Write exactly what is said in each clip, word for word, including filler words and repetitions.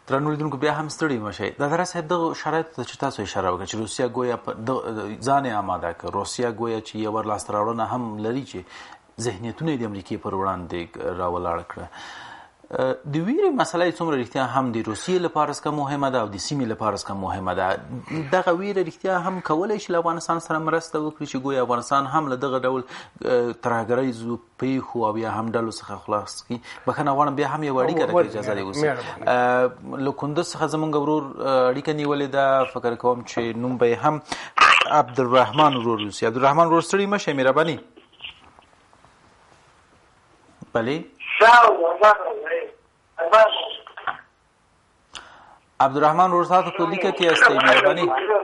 درنو لیدونکو بیا هم ستړي مشئ. د اداره صاحب دغه شرایطو ته چې تاسو اشاره وکړه چې روسیه ګویا ځان یې آماده کړ، روسیه ګویا چې یوه لاسته راوړنه هم لري چې ذهنیتونه یې د امریکې پر وړاندې راولاړ کړه. د ویرې مسله یې څومره رښتیا هم د روسیې لپاره څخه مهمه ده او د سیمې لپاره څخه مهمه ده؟ دغه ویره رښتیا هم کولی شي له افغانستان سره مرسته وکړي چې ګویا افغانستان هم له دغه ډول ترهګریزو پیښو او یا هم ډلو څخه خلاص کړي؟ بخښنه غواړم بیا هم یوه اړیکه ده که اجازه دې وسي. له کندز څخه زموږ ورور اړیکه نیولې ده، فکر کوم چې نوم به یې هم عبدالرحمن ورور اوسي. عبدالرحمن ورور ستړي مه شئ، مهرباني. بلې عبدالرحمن ورور تاسو په لیکه کې هستئ، مهرباني.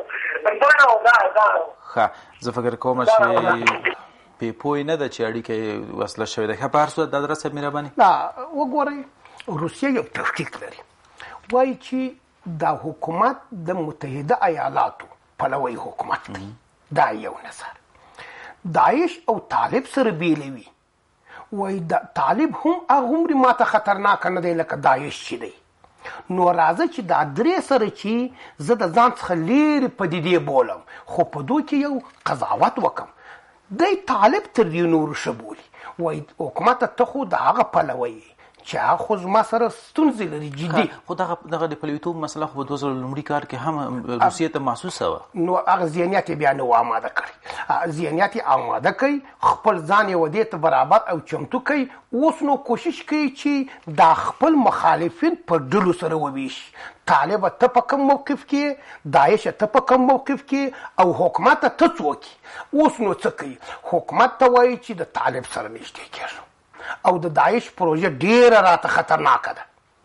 ښه، زه فکر کوم چې پې پوی نه ده چې اړیکه یې وصله شوې ده. ښه، په هر صورت د اداره صاحب مهرباني. وګورئ، روسیه یو تحقیق لري، وایي چې دا حکومت د متحده ایالاتو پلوی حکومت دی. دا یو نظر. داعش او طالب سره بیلوي، وایي د طالب هم هغومرې ماته خطرناکه نه دی لکه داعش چې دی. نو راځه چې دا درې سره چې زه د ځان څخه لیرې پدیدې بولم، خو په دو کې یو قضاوت وکم. دی طالب تر دې نورو ښه بولي، وایي حکومته ته خو د هغه پلوی یې چې هغه خو زما سره ستونزې لري جدي. خو دغه دغه د پلویتوب مسله خو په دوه زره لومړي کال کې هم روسیې ته محسوسه وه. نو هغه ذهنیت یې بیا نه و آماده کړی، ذهنیت یې آماده کوي، خپل ځان یې ودې ته برابر او چمتو کوي. اوس نو کوشش کوي چې دا خپل مخالفین په ډلو سره وویشي. طالب ته په کوم موقف کې، داعش ته په کوم موقف کې، او حکومت ته څوک. اوس نو څه کوي؟ حکومت ته وایي چې د طالب سره نږدې کېږم او د داعش پروژه ډیره راته خطرناکه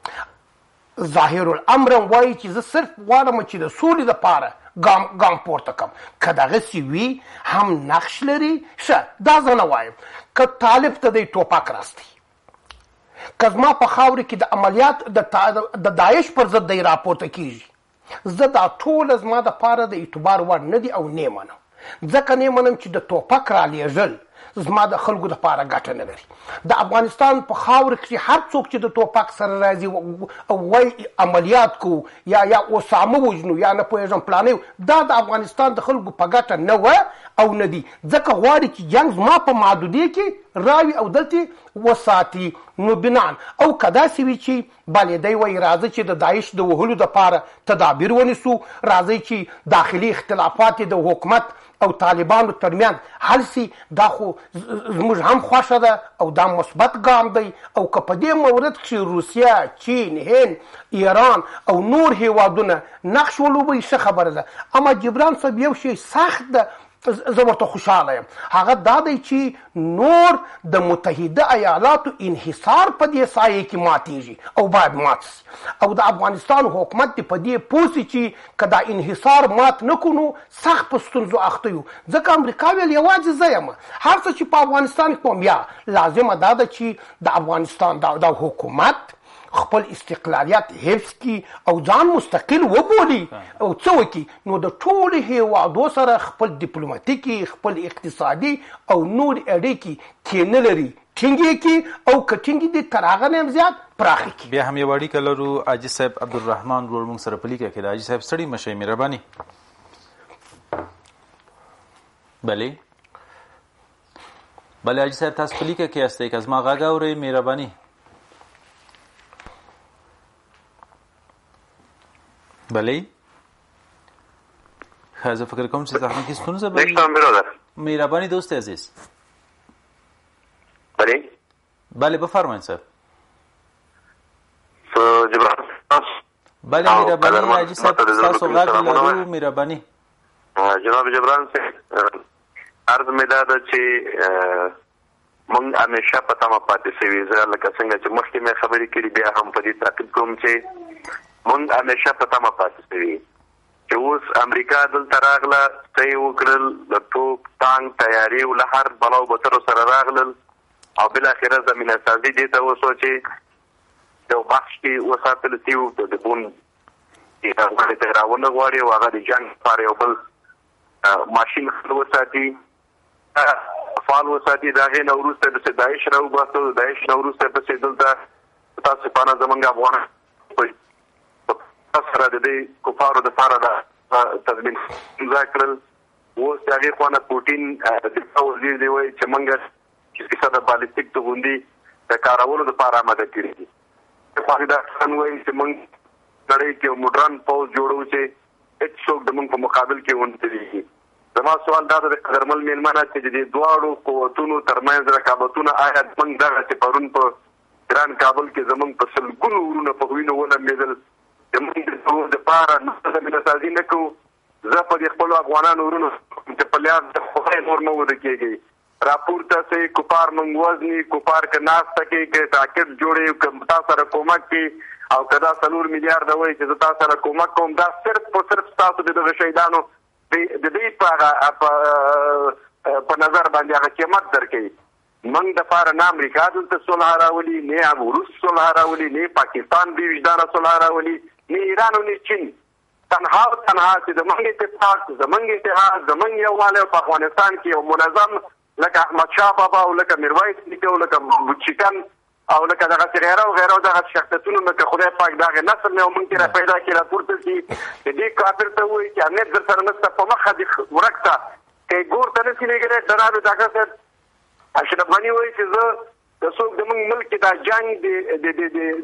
ده. ظاهر الامر وایي چې زه صرف غواړم چې د سولې دپاره ګام ګام پورته کړم. که دغسې وي هم نقش لري، ښه، دا زه نه وایم. که طالب ته دی ټوپک راستي، که زما په خاوره کې د عملیات د داعش پر ضد دی راپورته کېږي، زه دا ټوله زما دپاره د اعتبار وړ نه دي او نه منم. ځکه نه منم چې د ټوپک رالیږل زما د خلکو دپاره ګټه نه لري. د افغانستان په خاوره کې هر څوک چې د ټوپک سره راځي او وایي عملیات کوو یا یا اسامه وژنو یا نه پوهېږم پلانې، دا د افغانستان د خلکو په ګټه نه وه او نه دي. ځکه غواړي چې جنګ زما په محدودې کې راوي او دلته وساتي. نو بنان او که داسې وي چې بلې دی وایي راځئ چې د داعش د وهلو دپاره تدابیر ونیسو، راځئ چې داخلي اختلافات د حکومت او طالبانو ترمیان حل سي، دا خو زموږ هم خوښه ده او دا مثبت ګام دی. او که په دې مورد کې روسیه، چین، هند، ایران او نور هیوادونه نقش ولوبوي، ښه خبره ده. اما جبران صاحب یو شی سخت ده، زه ورته خوشحاله یم. هغه دا دی چې نور د متحده ایالاتو انحصار په دې سایه کې ماتېږي او باید مات سي. او د افغانستان حکومت دې په دې پوه سي چې که دا انحصار مات نه کړو نو سخت په ستونزو اخته یو. ځکه امریکا ویل یوازې زه یم، هر څه چې په افغانستان کې کوم، یا لازمه دا ده چې د افغانستان دا حکومت خپل استقلالیت حفظ کی او ځان مستقل وبولي او څه وکړي. نو د ټولو هیوادو سره خپل ډیپلوماتیکي، خپل اقتصادي او نور اړیکې کې نه لري، ټینګې کړي او که ټینګې دي تر هغه نه هم زیات پراخې کړي. بیا هم یو اړیکه لرو. حاجي صاحب عبدالرحمن ورور موږ سره په لیکه کې ده. حاجي صاحب ستړي مه شئ، مهرباني. بلې بلې حاجي صاحب تاسو په لیکه کې هستئ، که زما غږ اورئ مهرباني. بله خیلی فکر کنم چیز تحقیقی ستونزه بله نشتم برادر. مهربانی دوست عزیز. بله بله بفرمایید صاحب. سو جبران بله مهربانی حاجی صاحب تاسو غږ لرو مهربانی. جناب جبران صاحب عرض مې دا ده چې مونږ همیشه په تمه پاتې سوي، زه لکه څنګه چې مخکې مې خبرې کړي بیا هم په دې تعقیب کوم چې مونږ همیشه په تمه پاتې سوي چې اوس امریکا دلته راغله، څه یې وکړل، د توپ ټانک تیاري له هر بلاو بترو سره راغلل او بالاخره زمینه سازي دې ته وسو چې یو بخش کې وساتل سوي د بون هغه ته راونه غواړي او هغه د جنګ لپاره یو بل ماشین وساتي فعال وساتي. د هغې نه وروسته پسې داعش راوباسو، د داعش نه وروسته پسې دلته تاسو پانه زمونږ افغانان په سره د دې کفارو دپاره د تضمین امضا کړل. اوس د هغې خوا نه پوټین دفاع وزیر دی وایي چې موږ چې فیصده بالستیک توغندي د کارولو دپاره آماده کړي دي. خواهي ډاکټران وایي چې موږ نړۍ کې یو موډرن پوځ جوړو چې هېڅ څوک د موږ په مقابل کې ونه درېږي. زما سوال دا ده د قدرمن مېلمنه چې د دې دواړو قوتونو ترمنځ رقابتونه آیا موږ دغه چې پرون په ګران کابل کې زموږ په سلګونو ورونه په وینو ولمبېدل زموږ د ضرور دپاره زمینه سازي نه کوو. زه په دې خپلو افغانانو ورونو چې په لیاد د خدای نور مه وده کېږئ. راپورته سئ کفار موږ وزني کفار که ناسته کوي که تاکید جوړوي که تا سره کومک کوي او که دا څلور میلیارده وایي چې زه تا سره کومک کوم دا صرف په صرف ستاسو د دغه شهیدانو د دې په نظر باندې هغه قیمت درکوي. موږ دپاره نه امریکا دلته صلح راولي نه روس صلح راولي نه پاکستان بې وجدانه صلح راولي نه ایران او نه چین. تنها او تنها چې زموږ اتفاق زموږ اتحاد زموږ یووالی په افغانستان کې یو منظم لکه احمدشاه بابا او لکه میرویس نیکه او لکه بوچیکن او لکه دغسې غیره او غیره دغه شخصیتونو لکه خدای پاک د هغې نسل نه یو موږ کې را پیدا کړي راپورته شي د دې کافر ته ووایي چې امنیت در سره نشته په مخه دې ورک ته که یې ګور ته نه شي لېږلی ډنالو ډاکټر صاحب اشرف غني وایي چې زه که څوک زموږ ملک کې دا جنګ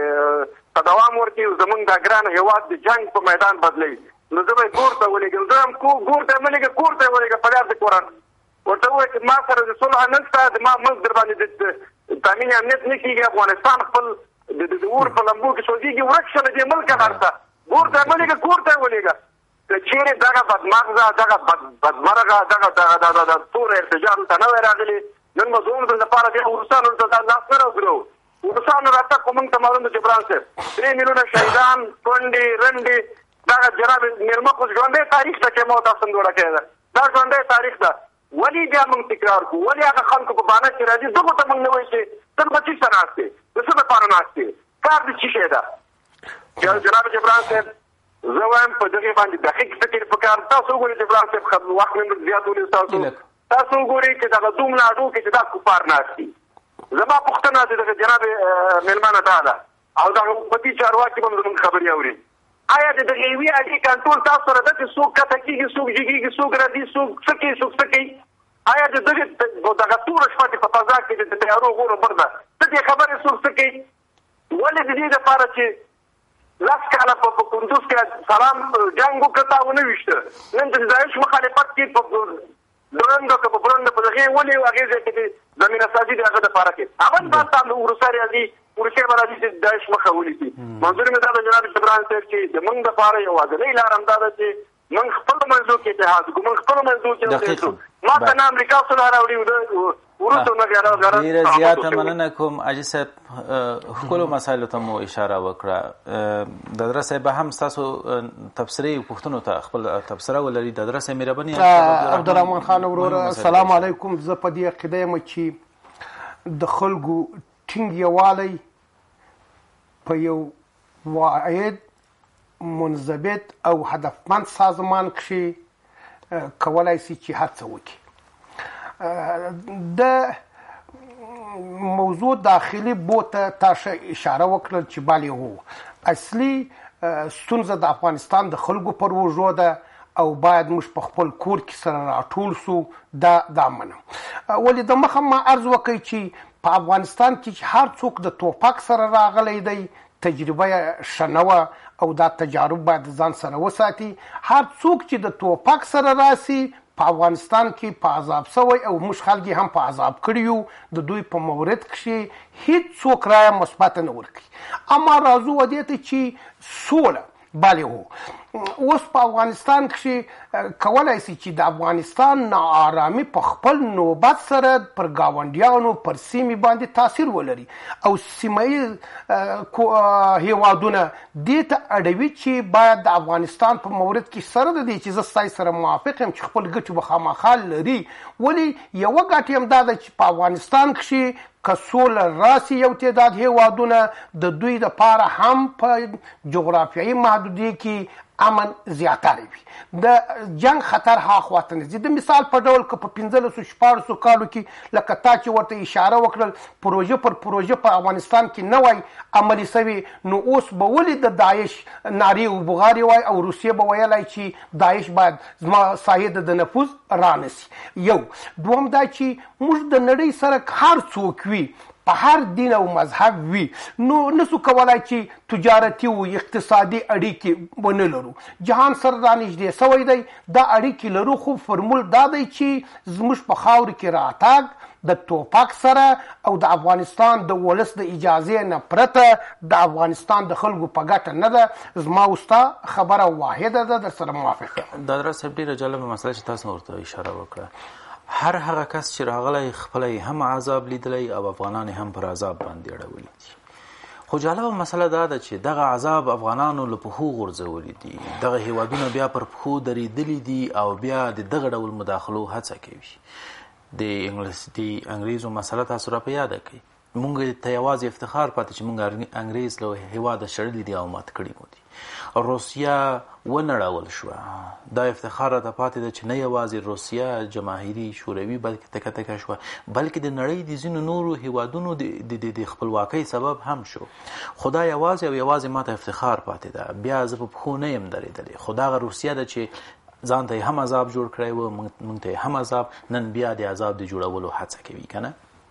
د دوام ورکړي او زموږ دا ګران هېواد د جنګ په میدان بدلوي نو زه به یې ګور ته ولېږم. زه هم ګور ته یې مه لېږه کور ته یې ولېږه په یاد د قرآن ورته ووایه چې ما سره د صلح نشته زما ملک در باندې تامین امنیت نه کېږي افغانستان خپل د اور په لمبو کې سوځېږي ورک شه له دې ملکه هر څه ګور ته یې مه لېږه کور ته یې ولېږه. که چېرې دغه بدمغزه دغه بدمرغه دغه دغه توره ارتجاع دلته نه وی راغلي نن به زموږ د لپاره بیا روسانو دلته لاس نه راوګرو. روسانو راتګ خو موږ ته معلوم ده جبران صاحب درې میلیونه شهیدان کونډې رنډې دغه جناب مېلمه خو ژوندی تاریخ ته چې موت افسن جوړه کړې ده دا ژوندی تاریخ ده. ولې بیا موږ تکرار کړو ولې هغه خلکو په بانه کې راځي دغو ته موږ نه وایي چې ته به څه څه ناست دی د څه دپاره ناست دی کار دې څه شی ده. جناب جبران صاحب زه وایم په دغې باندې دقیق فکر پکار. تاسو وګورئ جبران صاحب وخت مې زیات ونیو ستاسو تاسو وګورئ چې دغه دومره اډو کې چې دا کفار ناست دي. زما پوښتنه د دغه جناب مېلمانه دا ده او دغه حکومتي چارواکي به هم زموږ خبرې اوري آیا د دغې یوې اډې کنټرول تاسو سره ده چې څوک کښته کېږي څوک جګېږي څوک راځي څوک څه کوي څوک څه کوي. آیا د دغې دغه توره شپه چې په فضا کې د تیارو غورو بر ده څه دې خبرې څوک څه کوي. ولې د دې دپاره چې لس کاله په کندوز کې سلام جنګ وکړه تا ونه ویشته نن د داعش مخالفت کې په درنګه که په برنډه په دغې ولې هغې ځای کې د زمینه سازي د هغه دپاره کې هغه بات هم د وروسته راځي وروسته به راځي چې داعش مخه ونیسي. منظور مې دا د جناب جبران صاحب چې د موږ دپاره یوازینۍ لار همدا ده چې موږ خپلو منځو کې اتحاد وکړو موږ خپلو منځو کې اتحاد ما ته نه امریکا صلح راوړي وروسته نه ډېره زیاته مننه کوم. حاجي صاحب ښکلو مسایلو ته مو اشاره وکړه. دادره صاحب هم ستاسو تبصرې پوښتنو ته خپل تبصره ولري. دادره صاحب مهرباني عبدالرحمن خان وروره السلام علیکم. زه په دې عقیده یم چې د خلکو ټینګ یووالی په یو واحد منضبط او هدفمند سازمان کښې کولی شي چې هڅه وکړي. د موضوع داخلي بوته تاسو اشاره وکړل چې بله هو اصلي ستونزه د افغانستان د خلکو پر وژو ده او باید موږ په خپل کور کې سره راټول سو. دا دا منم ولې د مخه ما عرض وکړی چې په افغانستان کې چې هر څوک د توپک سره راغلی دی تجربه یې ښه نه وه او دا تجارب باید ځان سره وساتي. هر څوک چې د توپک سره راسي په افغانستان کې په عذاب شوی او موږ خلک هم په عذاب کړي یو. د دوی په مورد کښې هیڅ څوک رایه مثبته نه ورکوي. اما راځو ودې ته چې سوله بله هو اوس په افغانستان کښې کولی شي چې د افغانستان ناارامي په خپل نوبت سره پر ګاونډیانو پر سیمې باندې تاثیر ولري او سیمه ییز هېوادونه دې ته اړوي چې باید د افغانستان په مورد کې سره د دې چې زه ستاسو سره موافق یم چې خپل ګټې به خامخا لري. ولې یوه ګټه هم دا ده چې په افغانستان کښې که سوله راسي یو تعداد هېوادونه د دوی دپاره هم په جغرافیایي محدودې کې امن زیاتره وي د جنگ خطر ها خواته نه د مثال په ډول که په پنځلسو شپاړسو کالو کې لکه تا چې ورته اشاره وکړل پروژه پر پروژه په افغانستان کې نه وای عملي سوي نو اوس به ولې د داعش نارې او بغارې وای او روسیه به ویلای چې داعش باید زما ساحې د نفوذ رانسي یو دوم دا چې موږ د نړۍ سره هر څوک وي په هر دین او مذهب وي نو نسو کولای چې تجارتي او اقتصادي اړیکې ونه لرو جهان سره را نږدې سوی دی دا اړیکې لرو خو فرمول دا دی چې زموږ په خاورو کې راتګ د توپک سره او د افغانستان د ولس د اجازې نه پرته د افغانستان د خلکو په ګټه نه ده زما وستا خبره واحده ده در سره موافق یم دا درس ډیره جالبه مسله چې تاسو ورته اشاره وکړه هر هغه کس چې راغلی خپل هم عذاب لیدلی او افغانان هم پر عذاب باندې اړولی دي خو جالبه مسله دا ده چې دغه عذاب افغانانو له پښو غورځولی دي دغه هیوادونه بیا پر پښو درېدلي دي او بیا د دغه ډول مداخلو هڅه کوي د انګلیس د انګریزو مسله تاسو را په یاده کوي مونږ ته یوازې افتخار پاتې چې مونږ انګریز له هیواده شړلی دي او مات کړي مو دي روسیا ونړول شوه دا افتخار راته پاتې ده چې نه یوازې روسیا جماهیري شوروي بلکې تکه تکه شوه بلکې د نړۍ د ځینو نورو هیوادونو د خپلواکۍ سبب هم شو خو دا یوازې او یوازې ماته افتخار پاتې ده بیا زه په پښو نه یم درېدلی خو دغه روسیا ده چې ځان ته هم عذاب جوړ کړی و موږ ته هم عذاب نن بیا د عذاب د جوړولو هڅه کوي که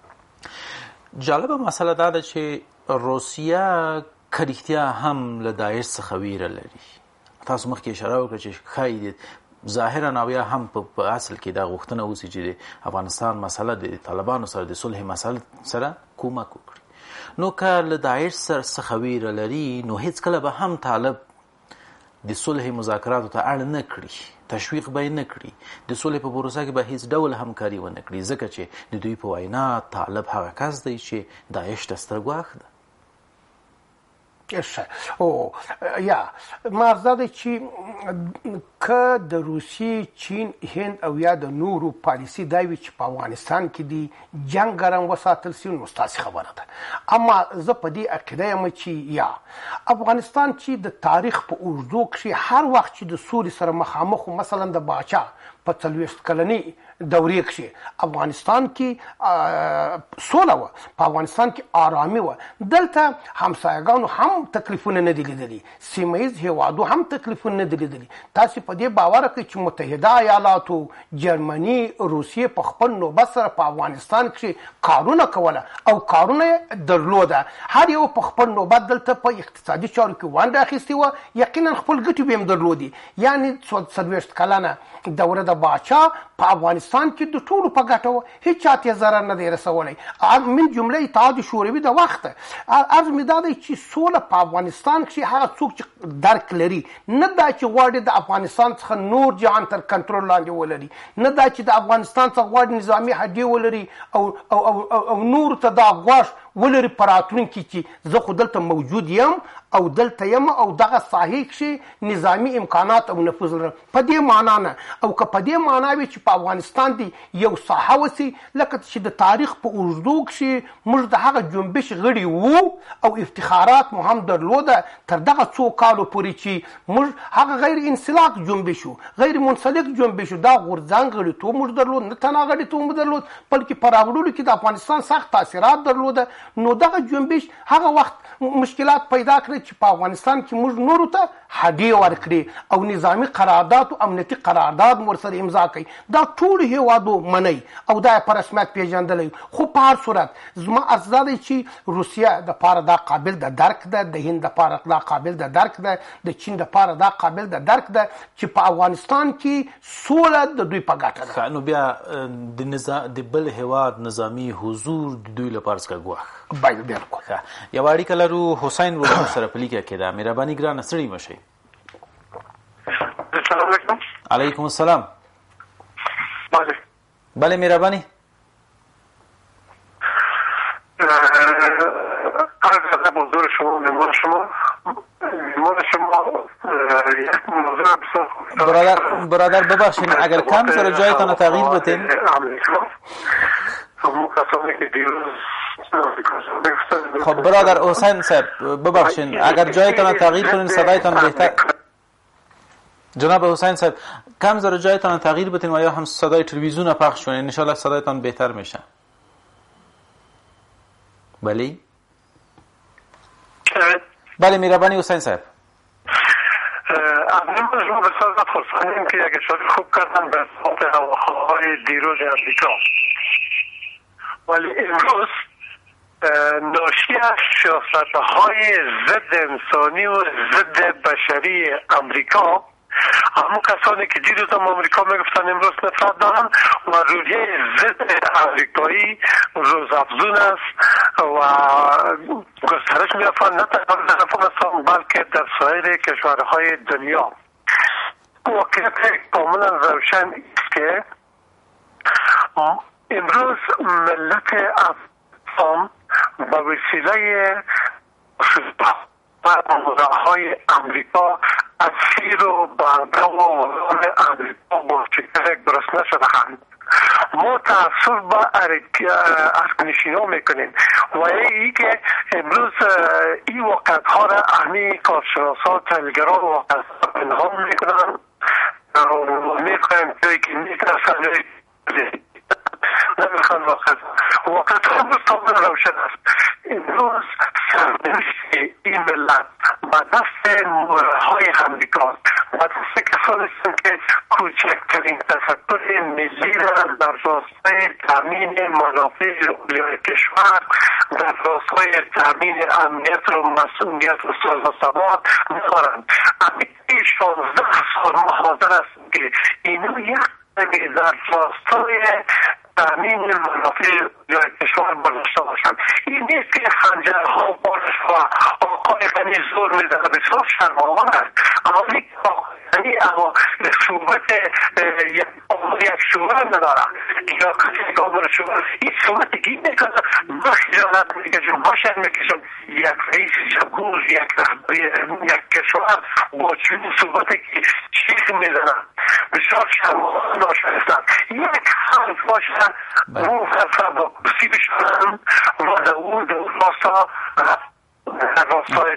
نه جالبه مسله دا ده چې روسیا که رښتیا هم له داعش څخه ویره لري تاسو مخکې اشاره وکړه چې ښایي ظاهرا او یا هم په اصل کې دا غوښتنه اوسي چې د افغانستان مسله د طالبانو سره د صلح مسله سره کومک وکړي نو که له داعش سره څخه ویره لري نو هیڅکله به هم طالب د صلح مذاکراتو ته اړ نه کړي تشویق به یې نه کړي د صلح په پروسه کې به هیڅ ډول همکاري ونه کړي ځکه چې د دوی په وینا طالب هغه کس دی چې داعش ته سترګواښ ده او یا مرزه ده چې که د روسیې چین هند او یا د نورو پالیسي دا وي چې په افغانستان کې دی جنګ ګرم وساتل سي نو ستاسې خبره ده اما زه په دې عقیده یم چې یا افغانستان چې د تاریخ په اوږدو کښې هر وخت چې د سولې سره مخامخ مثلا د باچا په څلوېښت کلنۍ دورې کښې افغانستان کې سوله وه په افغانستان کې آرامي وه دلته همسایګانو هم تکلیفونه نه دي لیدلي سیمه ییز هېوادو هم تکلیفونه نه دي لیدلي تاسې په دې باوره کوئ چې متحده ایالاتو جرمني روسیې په خپل نوبت سره په افغانستان کښې کارونه کوله او کارونه یې درلوده هر یو په خپل نوبت دلته په اقتصادي چارو کې ونډه اخیستې وه یقینا خپل ګټې به یې درلودې یعنې څلوېښت کلنه دوره د باچا په افغانستان کې د ټولو په ګټه وه هیڅ چا ته ضرر نه دی رسولی من جمله اتحاد شوروي د وخته عرض مې دا دی چې سوله په افغانستان کښې هغه څوک چې درک لري نه دا چې غواړي د افغانستان څخه نور جهان تر کنټرول لاندې ولري نه دا چې د افغانستان څخه غواړي نظامي هډې ولري او, او, او, او, او نور ته دا غواش ولري په راتلونکي کې زه خو دلته موجود یم او دلته یم او دغه ساحې کښې نظامي امکانات او نفوذ لرم په دې معنا نه او که په دې معنا وي چې په افغانستان دی یو ساحه وسي لکه چې د تاریخ په اوږدو کښې موږ د هغه جنبش غړي وو او افتخارات مو هم درلوده تر دغه څو کالو پورې چې موږ هغه غیر انسلاق جنبش وو غیر منسلک جنبش وو دا غورځنګ غړیتوب موږ درلود نه تنها غړیتوب مو درلود بلکې په راوړلو کې د افغانستان سخت تاثیرات درلوده نو دغه جنبش هغه وخت مشکلات پیدا کړي چې په افغانستان کې موږ نورو ته هډې ورکړي او نظامي قرارداد او امنیتي قرارداد ورسره امضا کوي دا ټول هېوادو منئ او دا یې په رسمیت پیژندلی خو په هر صورت زما عرض دا دی چې روسیه دپاره دا قابل د درک ده د هند دپاره دا قابل د درک ده د چین دپاره دا قابل د درک ده چې په افغانستان کې سوله د دوی په ګټه ده نو بیا د نظام د بل هېواد نظامي حضور د دوی لپاره څخه ګواښ باید بالکل یوه اړیکه لرو حسین ورور سره په لیکه کې ده مهرباني ګرانه ستړي مه شئ السلام علیکم علیکم السلام بله بله مهرباني از موضوع شما نمار شما نمار شما یک موضوع بسیار برادر برادر ببخشید اگر کم سر جایتان تغییر بدین امریکا همون کسانی که دیروز خب برادر حسین صاحب ببخشید اگر جایتان تغییر کنین صدایتان بهتر جناب حسین صاحب کم ذره جایتان تغییر بدین و یا هم صدای تلویزیون پخش کنین، ان شاء الله صدایتان بهتر میشه. بله بله مهربانی حسین صاحب. امروز ما بسیار خرسندیم که یک اشاره خوب کردن به صحبت هواخواهای دیروز امریکا، ولی امروز ناشی از سیاست‌های ضد انسانی و ضد بشری امریکا، همون کسانی که دیروز هم امریکا میگفتن امروز نفرت دارن و رویه ضد امریکایی روزافزون است و گسترش می‌یابد نه تنها در افغانستان بلکه در سایر کشورهای دنیا. واقعیت کاملا روشن است که امروز ملت افغانستان به وسیله های امریکا اسیر و برده و ولان امریکا با شکر گرسنه شده‌اند. ما تأثیر با ارکنشینا میکنیم و ای که امروز این وقت ها را اهمی کارشناسا تلگرام وقت پنهان میکنن و میخوایم که میترسن نمیخوان وقت وقت ها مستقبل روشن است. امروز سرنوشت این ملت با دست مورهای امریکا و دست کسانی هستند که کوچکترین تفکر ملی را در راستای تامین منافع علیه کشور، در راستای تامین امنیت و مسئولیت و صلح و ثبات ندارند. امریکای شانزده سال حاضر است که اینو یک در راستای تامین منافع یا کشور برداشته باشند. این نیست که خنجرها بارش و آقای غنی زور میده، بسیار شرم‌آور است. اما یعنی اما صورت یک شورا نداره یا کسی که آمار شورا این صورت گیر میکنه. ما خیالت میکشم باشن میکشم یک رئیس جمهور یک یک کشور با چون صورتی که چیخ میزنن بسیار شرم‌آور ناشایستن. یک حرف باشن اون حرف با کسی بشنن و در اون در اون راستا راستای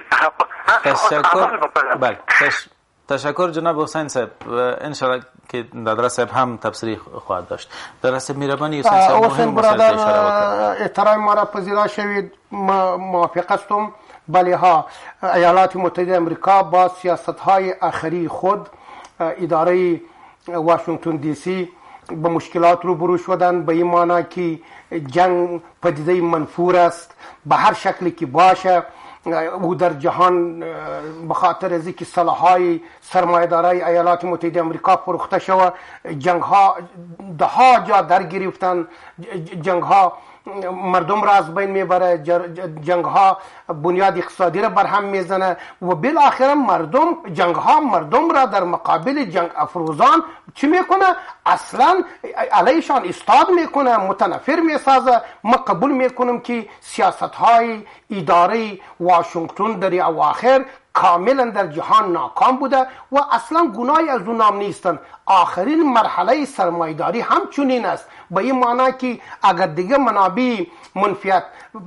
تشکر. بله تشکر جناب حسین صاحب. انشاءالله که دادر صاحب هم تبصری خواهد داشت. در مهربانی حسین صاحب مهم مسئله اشاره احترام ما را پذیرا شوید. موافق هستم. بله ها ایالات متحده امریکا با سیاست های آخری خود اداره واشنگتن دی سی به مشکلات روبرو شدن، به این معنی که جنگ پدیده منفور است به هر شکلی که باشه. او در جهان به خاطر از اینکه سلاح‌های سرمایه‌دارای ایالات متحده آمریکا فروخته شده، جنگ‌ها ده ها جا در گرفتن، جنگ‌ها مردم را از بین میبره، جنگ‌ها بنیاد اقتصادی را برهم میزنه و بالاخره مردم جنگ‌ها مردم را در مقابل جنگ افروزان چی میکنه؟ اصلا علیشان استاد میکنه، متنفر میسازه. ما قبول میکنم که سیاست‌های اداره واشنگتن در اواخر کاملا در جهان ناکام بوده و اصلا گناهی از اون نام نیستن. آخرین مرحله سرمایه‌داری همچنین است، به این معنی که اگر دیگه منابع منفیت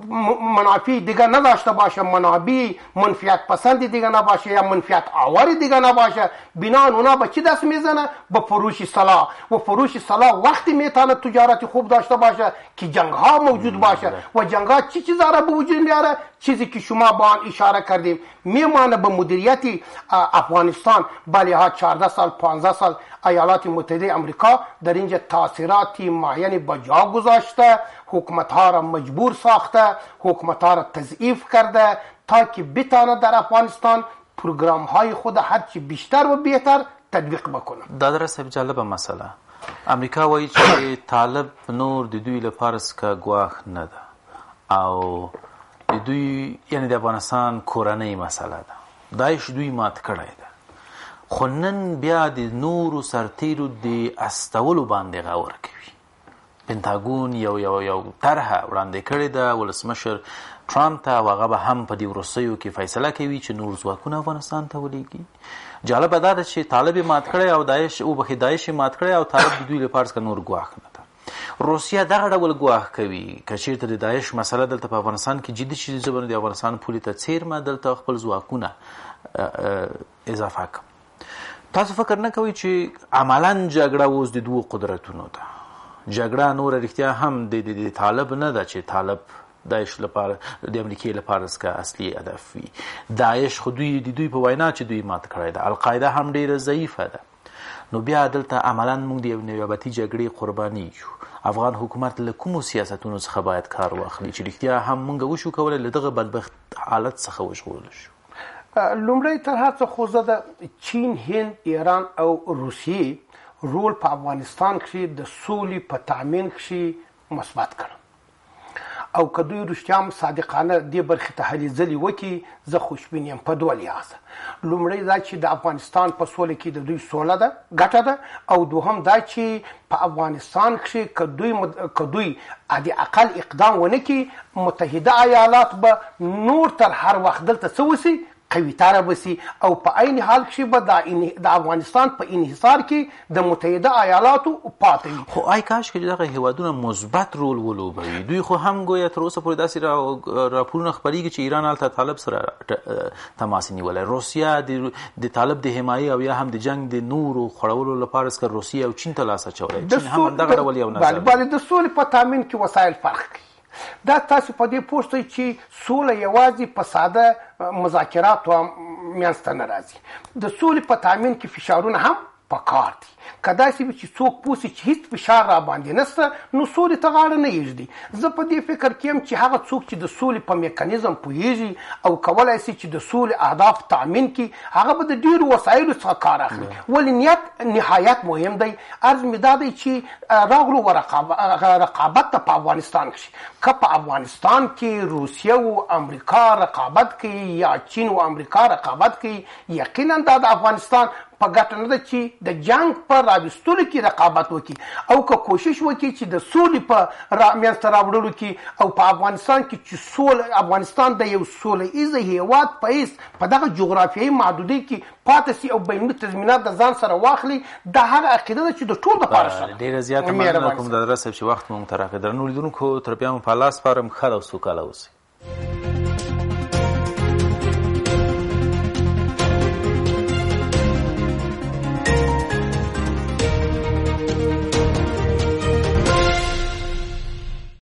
منافع دیگه نداشته باشه، منابع منفیت پسند دیگه نباشه یا منفیت آور دیگه نباشه، بنان اونا به چی دست میزنه؟ به فروش سلاح. و فروش سلاح وقتی میتونه تجارت خوب داشته باشه که جنگ ها موجود باشه و جنگ ها چی چیزا را به وجود میاره؟ چیزی که شما با آن اشاره کردیم میمانه به مدیریت افغانستان. بله ها چهارده سال پانزده سال ایالات متحده امریکا در اینجا تاثیراتی معینی با جا گذاشته، حکومت ها را مجبور ساخته، حکومت ها را تضعیف کرده تا که بتانه در افغانستان پروگرام های خود هرچی بیشتر و بهتر تطبیق بکنه. دادر صاحب جالب مسئله امریکا وایي چې طالب نور د دوی لپاره څه ګواښ نه ده او د دوی یعنی د افغانستان کورنۍ مسئله ده. داعش دوی مات کړی ده، خو نن بیا د نورو سرتیرو د استولو باندې غور کوي. پنتاګون یو یو یو طرحه وړاندې کړې ده ولسمشر ټرامپ ته، او هغه به هم په دې وروستیو کې فیصله کوي چې نور ځواکونه افغانستان ته ولیږي. جالبه دا ده چې طالب یې مات کړی او داعش او بخې داعش یې مات کړی او طالب د دوی لپاره څه نور ګواښ نه ده. روسیه دغه ډول ګواښ کوي که چېرته د داعش مسله دلته په افغانستان کې جدي شي، زه به د افغانستان پولې ته څیرمه دلته خپل ځواکونه اضافه کړم. تاسو فکر نه کوئ چې عملاً جګړه اوس د دوو قدرتونو ده؟ جګړه نوره رښتیا هم د طالب نه ده چې طالب داعش لپاره د امریکې لپاره څخه اصلي هدف وي. داعش خو دوی د دوی په وینا چې دوی مات کړی ده، القاعده هم ډیره ضعیفه ده. نو بیا دلته عملاً موږ د یو نیابتي جګړې قرباني یو. افغان حکومت له کومو سیاستونو څخه باید کار واخلي چې رښتیا هم موږ وشو کولی له دغه بدبخت حالت څخه وژغورل شو؟ لومړی تر هر څه خو زه د چین، هند، ایران او روسیې رول په افغانستان کښې د سولې په تامین کښې مثبت کړم، او که دوی رښتیا هم صادقانه دې برخې ته هلې ځلې وکړي، زه خوشبین یم په دوه لحاظه. لومړی دا چې د افغانستان په سوله کې د دوی سوله ده، ګټه ده، او دوهم دا چې په افغانستان کښې که دوی مد... که دوی حد اقل اقدام ونه کړي، متحده ایالات به نور تر هر وخت دلته څه وسي، قوي تاره بسي، او په عین حال کښې به د د افغانستان په انحصار کې د متحده ایالاتو پاتې وي. خو آی کاش که دغه هیوادونه مثبت رول ولوبوي. دوی خو هم ګویا تر اوسه پورې داسې را راپورونه خپرېږي چې ایران هلته طالب سره تماس نیولی، روسیه د طالب د حمایې او یا هم د جنګ د نورو خړولو لپاره څخه روسیه او چین ته لاس اچولی. چین هم همدغه ډول یو نظر بله د سولې په تامین کې وسایل فرق کوي. دا تاسو په دې پوه شئ چې سوله یوازې په ساده مذاکراتو منځته نه راځي. د سولې په تامین کې فشارونه هم پکار دي. که داسې وي چې څوک پوه سي چې هېڅ فشار را باندې نشته، نو سولې ته غاړه نه ایږدي. زه په دې فکر کې یم چې هغه څوک چې د سولې په میکانیزم پوهېږي او کولی سي چې د سولې اهداف تامین کړي، هغه به د ډېرو وسایلو څخه کار اخلي. ولې نیت نهایت مهم دی. عرض مې دا دی چې راغلو رقابت ته په افغانستان کښې، که په افغانستان کې روسیه او امریکا رقابت کوي یا چین او امریکا رقابت کوي، یقینا دا د افغانستان په ګټه نه ده چې د جنګ په راوستلو کې رقابت وکړي، او که کوشش وکړي چې د سولې په را منځته راوړلو کې، او په افغانستان کې چې سوله افغانستان د یو سوله ایزه هېواد په حیث په دغه جغرافیایي محدودۍ کې پاتې سي او بینالمللي تضمینات د ځان سره واخلي، دا هغه عقیده ده چې د ټول دپاره ښه ده. ډېره زیاته مننه کوم ډاکټر صاحب چې وخت مو مو ته راکړی. درنو لیدونکو تر بیا مو په الله سپارم، ښه او سوکاله اوسئ.